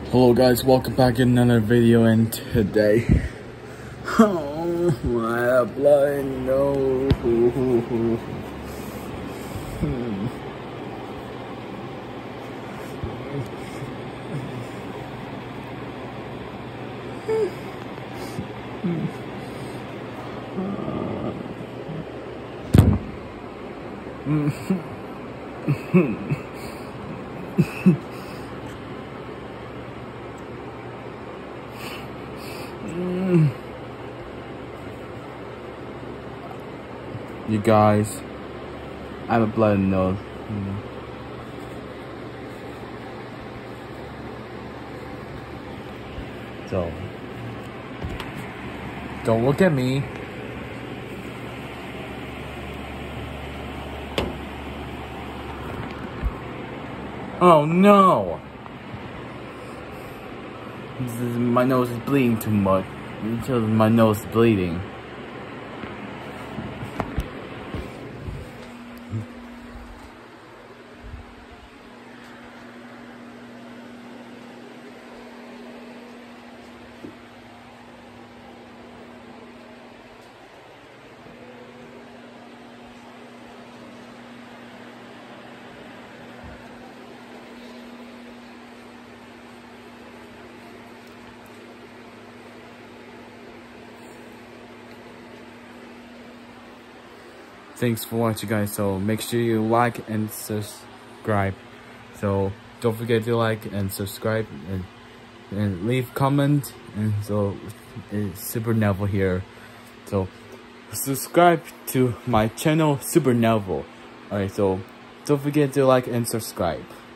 Hello guys, welcome back in another video, and today I have blood nose. You guys, I have a bloody nose. So, don't look at me. Oh no! My nose is bleeding too much. My nose is bleeding. Thanks for watching, guys. So make sure you like and subscribe. So don't forget to like and subscribe and leave comment. And so it's SuperNeville here. So subscribe to my channel, SuperNeville. Alright, so don't forget to like and subscribe.